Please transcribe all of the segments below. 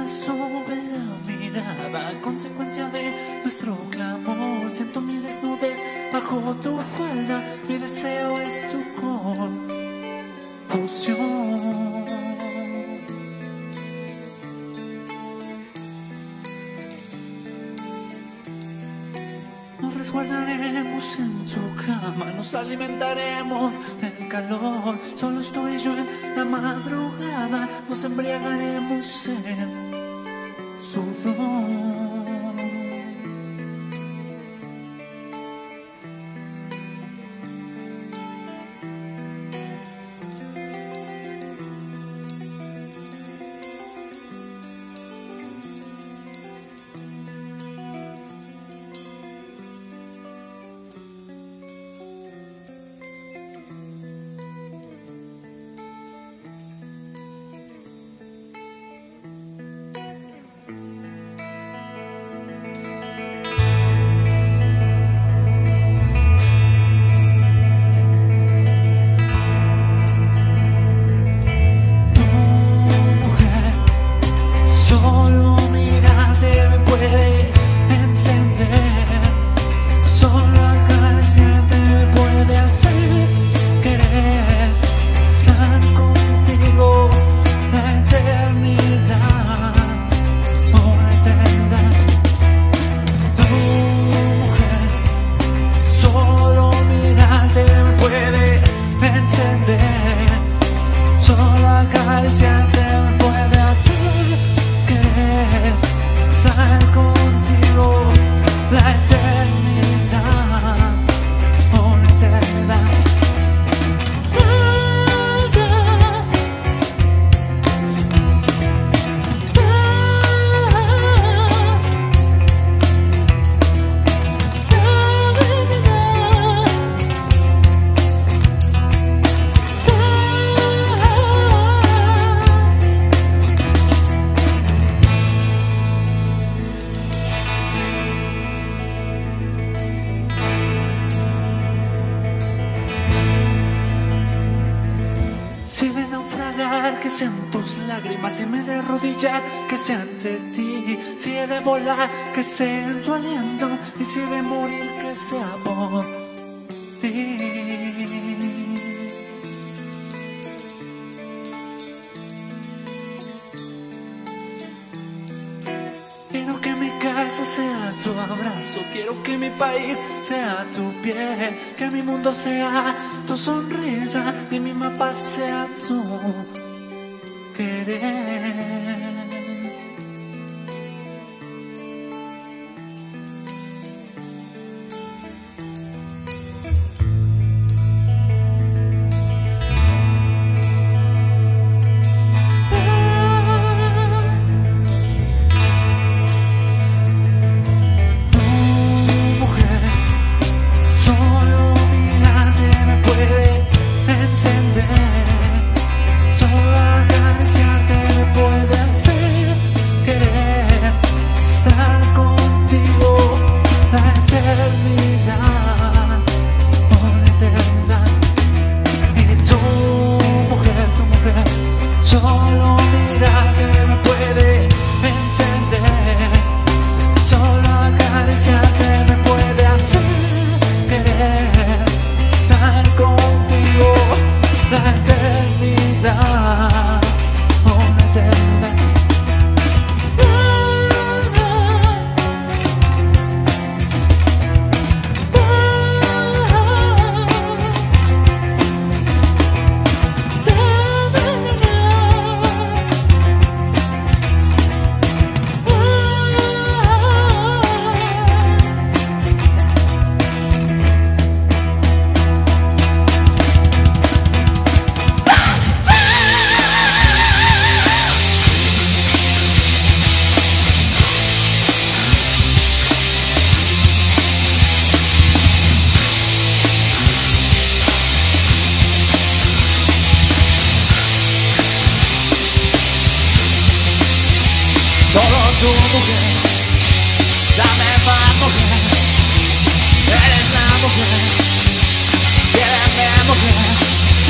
sube la mirada, consecuencia de nuestro clamor. Siento mi desnudez bajo tu falda, mi deseo es tu confusión. Nos resguardaremos en tu cama, nos alimentaremos del calor. Solo estoy yo en la madrugada, nos embriagaremos en sudor. Solo mirarte me puede encender, solo acariciarte me puede hacer querer estar contigo la eternidad, una eternidad. Tu mujer, solo mirarte me puede encender, solo acariciarte me puede hacer estar contigo la eternidad, una eternidad. Si de naufragar, que sean tus lágrimas. Si me de arrodillar, que sea ante ti. Si he de volar, que sea en tu aliento. Y si de morir, que sea por ti. Quiero que mi casa sea tu abrazo, quiero que mi país sea tu piel, que mi mundo sea tu sonrisa y mi mapa sea tu querer. Solo acariciarte me puede hacer querer estar contigo la eternidad, una eternidad. Y tu mujer, solo mirarte me puede encender, solo acariciarte me puede hacer querer estar contigo la eternidad, una eternidad. Solo tu mujer, dame más mujer, eres la mujer, quiéreme mujer.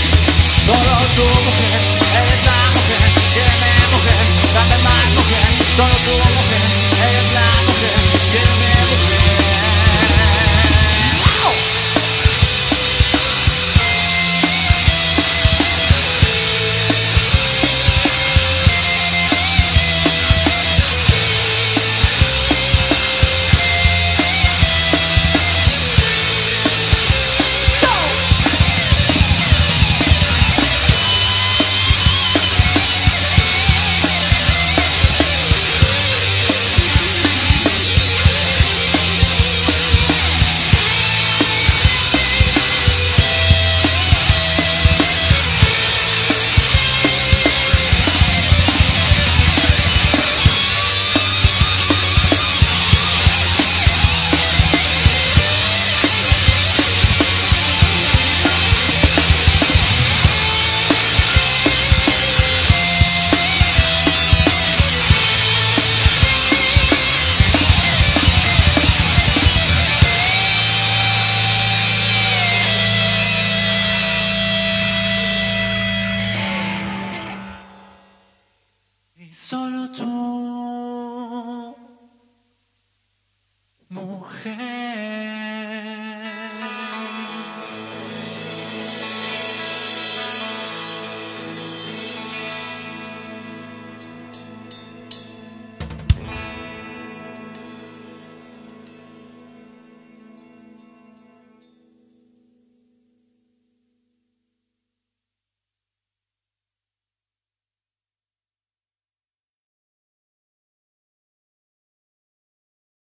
Solo tu mujer, eres la mujer, quiéreme mujer, dame más mujer. Solo tu mujer, ella es la mujer que me mujer. Y solo tú